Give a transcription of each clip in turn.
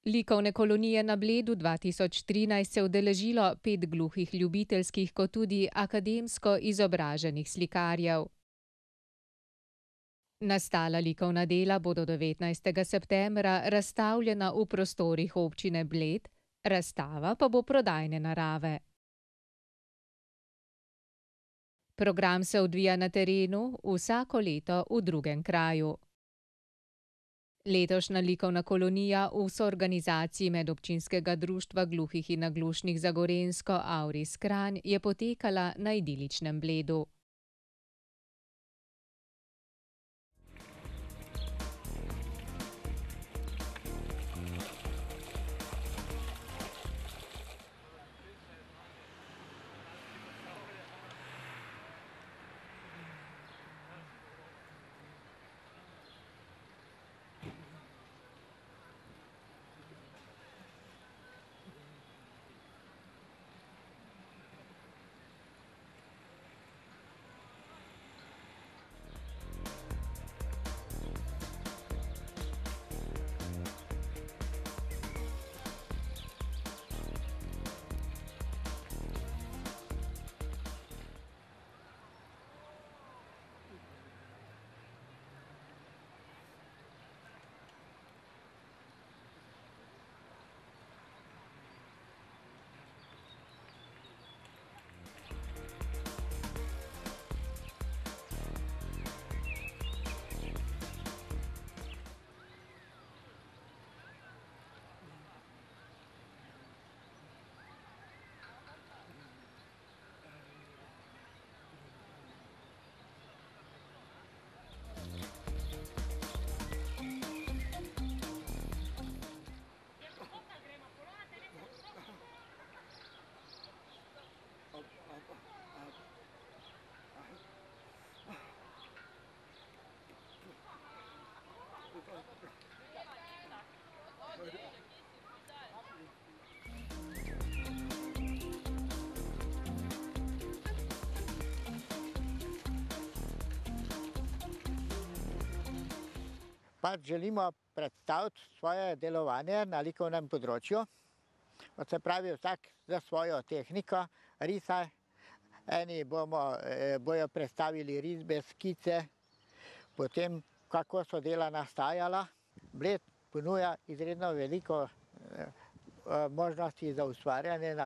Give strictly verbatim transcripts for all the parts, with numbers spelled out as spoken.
Likovne kolonije na Bledu dva tisoč trinajst se je udeležilo pet gluhih ljubiteljskih kot tudi akademsko izobraženih slikarjev. Nastala likovna dela bodo devetnajstega septembra razstavljena v prostorih občine Bled, razstava pa bo prodajne narave. Program se odvija na terenu, vsako leto v drugem kraju. Letošnja likovna kolonija v soorganizaciji Medobčinskega društva gluhih in naglušnih za Gorenjsko Auris Kranj je potekala na idiličnem Bledu. Pač želimo predstaviti svoje delovanje na likovnem področju. Se pravi, vsak za svojo tehniko risa. Eni bomo, bojo predstavili risbe, skice, potem kako so dela nastajala. Bled ponuja izredno veliko možnosti za ustvarjanje.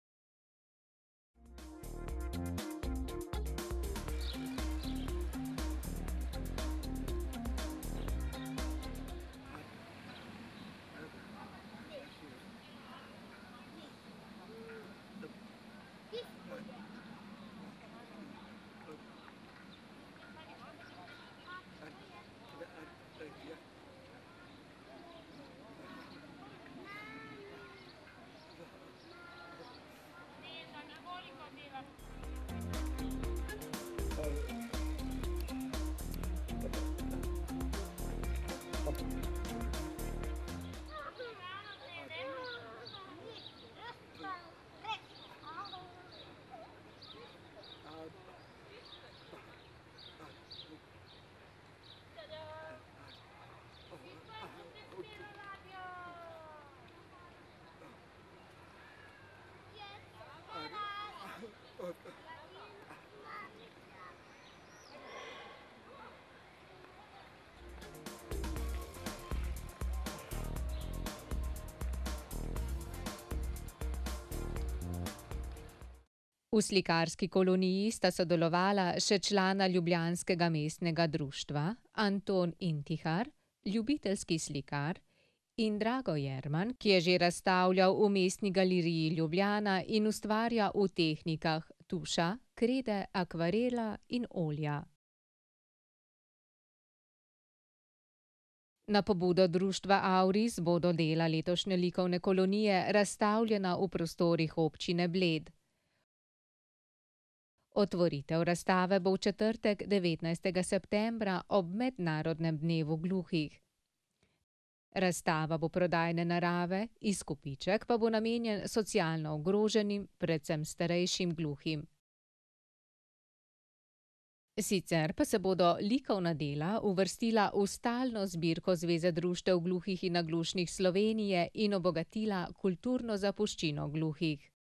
V slikarski koloniji sta sodelovala še člana ljubljanskega mestnega društva Anton Intihar, ljubiteljski slikar, in Drago Jerman, ki je že razstavljal v Mestni galeriji Ljubljana in ustvarja v tehnikah tuša, krede, akvarela in olja. Na pobudo društva Auris bodo dela letošnje likovne kolonije razstavljena v prostorih občine Bled. Otvoritev razstave bo v četrtek, devetnajstega septembra ob mednarodnem dnevu gluhih. Razstava bo prodajne narave, izkupiček pa bo namenjen socialno ogroženim, predvsem starejšim gluhim. Sicer pa se bodo likovna dela uvrstila v stalno zbirko Zveze društev gluhih in naglušnih Slovenije in obogatila kulturno zapuščino gluhih.